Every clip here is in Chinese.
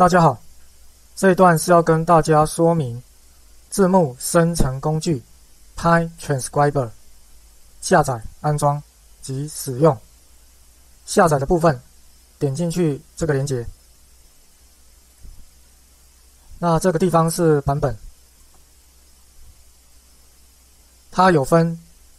大家好，这一段是要跟大家说明字幕生成工具 PyTranscriber 下载、安装及使用。下载的部分，点进去这个连结。那这个地方是版本，它有分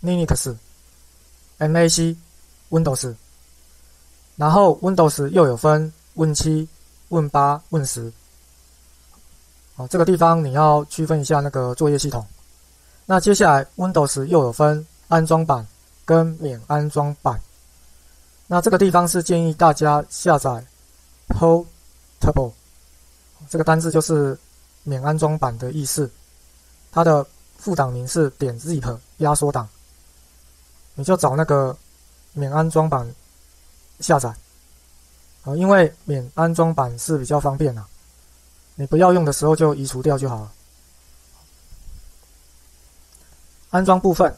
Linux、Mac、Windows， 然后 Windows 又有分 Win7、Win8、Win10。这个地方你要区分一下那个作业系统。那接下来 Windows 又有分安装版跟免安装版。那这个地方是建议大家下载 Portable， 这个单字就是免安装版的意思。它的副档名是.zip 压缩档，你就找那个免安装版下载。因为免安装版是比较方便啦，你不要用的时候就移除掉就好了。安装部分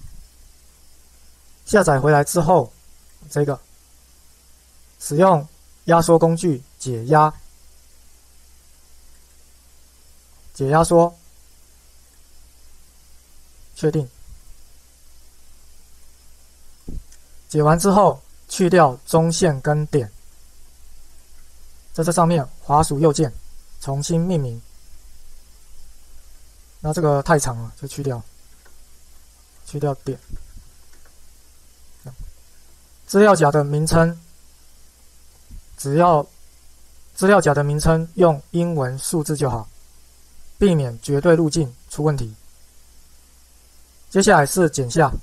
下载回来之后，这个使用压缩工具解压缩，确定。解完之后去掉中线跟点，在这上面滑鼠右键重新命名。那这个太长了就去掉点。资料夹的名称，只要资料夹的名称用英文数字就好，避免绝对路径出问题。接下来是剪下，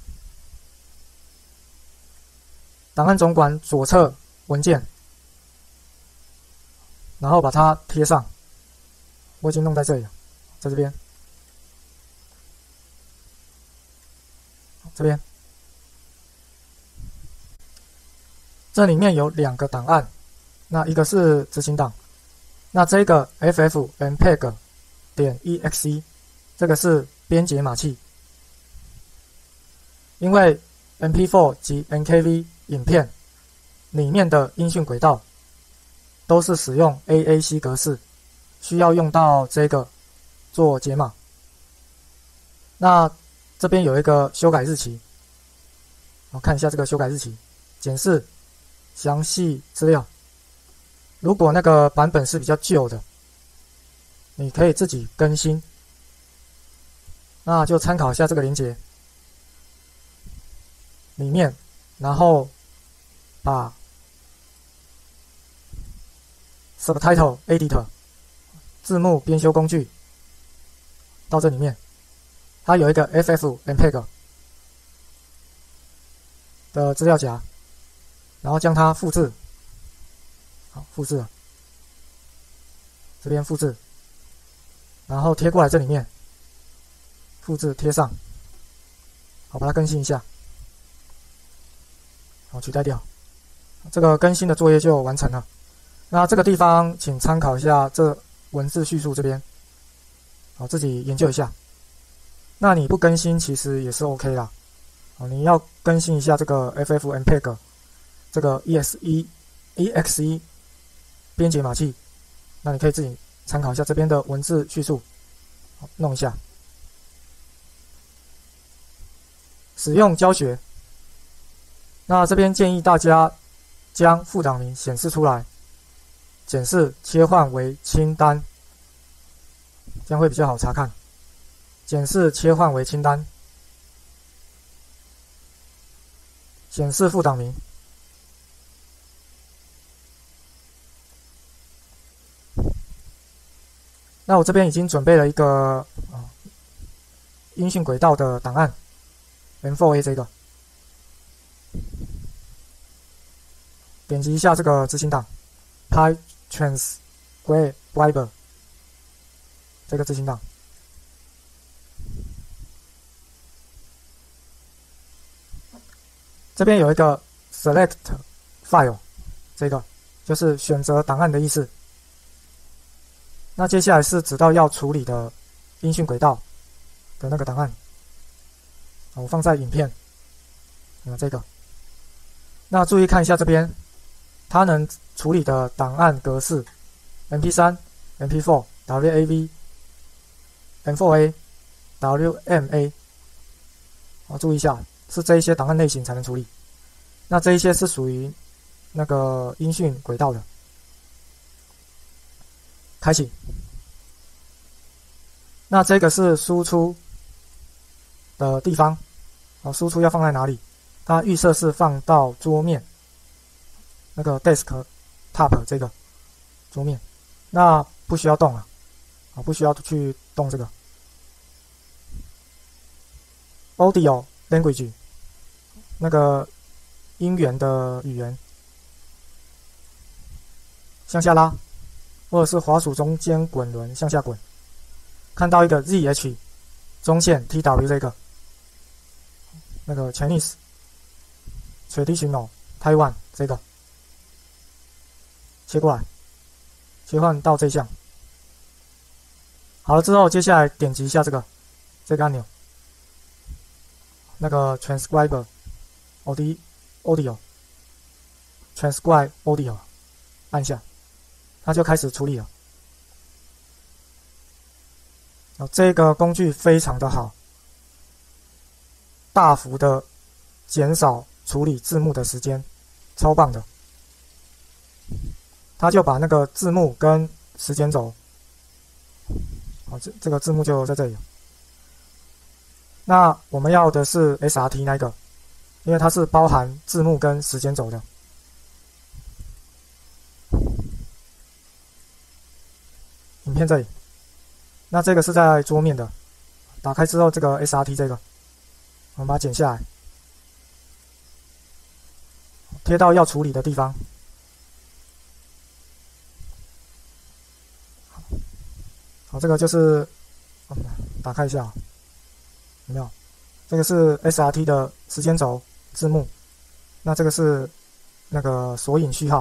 档案总管左侧文件，然后把它贴上。我已经弄在这里了，在这边，这边。这里面有2个档案，那一个是执行档，那这个 ffmpeg.exe 这个是编解码器。因为 MP4 及 NKV 影片里面的音讯轨道都是使用 AAC 格式，需要用到这个做解码。那这边有一个修改日期，我看一下这个修改日期，检视详细资料。如果那个版本是比较旧的，你可以自己更新，那就参考一下这个连结里面，然后把 Subtitle Editor 字幕编修工具到这里面，它有一个 ffmpeg 的资料夹，然后将它复制，好，复制了，这边复制，然后贴过来这里面，复制贴上，好，把它更新一下，好，取代掉，这个更新的作业就完成了。那这个地方请参考一下这文字叙述这边，好，自己研究一下。那你不更新其实也是 OK 啦，好，你要更新一下这个 ffmpeg 这个 exe 编解码器，那你可以自己参考一下这边的文字叙述，好，弄一下。使用教学，那这边建议大家将副档名显示出来，检视切换为清单，这样会比较好查看。检视切换为清单，显示副档名。那我这边已经准备了一个音讯轨道的档案 M4A 这个，点击一下这个执行档 PyTranscriber 这个执行档，这边有一个 Select File， 这个就是选择档案的意思。那接下来是指到要处理的音讯轨道的那个档案，我放在影片，这个。那注意看一下这边，它能处理的档案格式 MP3、MP4、WAV、M4A、WMA。注意一下，是这一些档案类型才能处理。那这一些是属于那个音讯轨道的。开启。那这个是输出的地方，输出要放在哪里？它预设是放到桌面，那个 desktop 这个桌面，那不需要动啊，不需要去动这个。Audio language 那个音源的语言，向下拉，或者是滑鼠中间滚轮向下滚，看到一个 ZH 中线 TW 这个，那个 Chinese Traditional Taiwan 这个，切过来，切换到这项。好了之后，接下来点击一下这个按钮，那个 Transcriber Audio Transcribe Audio 按下，它就开始处理了。这个工具非常的好，大幅的减少处理字幕的时间，超棒的。它就把那个字幕跟时间轴，这个字幕就在这里。那我们要的是 SRT 那个，因为它是包含字幕跟时间轴的。影片这里，那这个是在桌面的，打开之后这个 SRT 这个，我们把它剪下来，贴到要处理的地方。好，这个就是打开一下，有没有？这个是 SRT 的时间轴字幕，那这个是那个索引序号。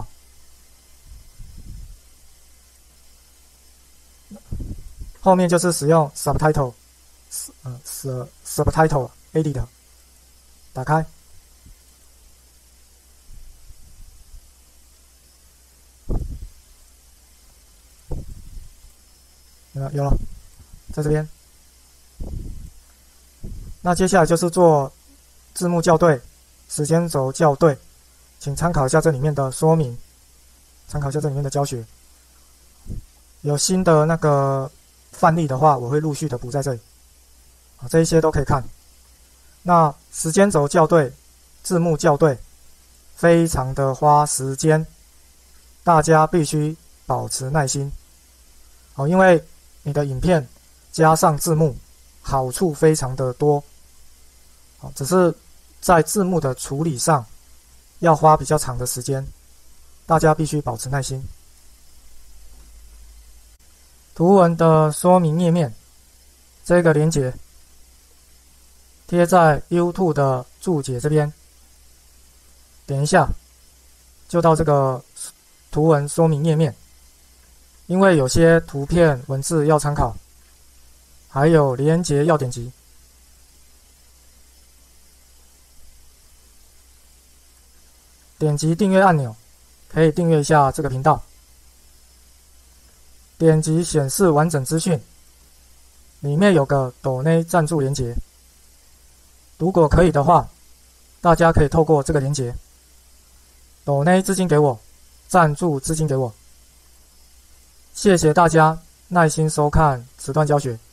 后面就是使用 Subtitle Edit， 打开。有了，在这边。那接下来就是做字幕校对、时间轴校对，请参考一下这里面的说明，参考一下这里面的教学。有新的那个范例的话，我会陆续的补在这里，这一些都可以看。那时间轴校对、字幕校对，非常的花时间，大家必须保持耐心。因为你的影片加上字幕，好处非常的多，只是在字幕的处理上要花比较长的时间，大家必须保持耐心。图文的说明页面，这个连结贴在 YouTube 的注解这边，点一下就到这个图文说明页面。因为有些图片文字要参考，还有连结要点击。点击订阅按钮，可以订阅一下这个频道。点击显示完整资讯，里面有个抖内赞助连结。如果可以的话，大家可以透过这个连结抖内资金给我，赞助资金给我。谢谢大家耐心收看此段教学。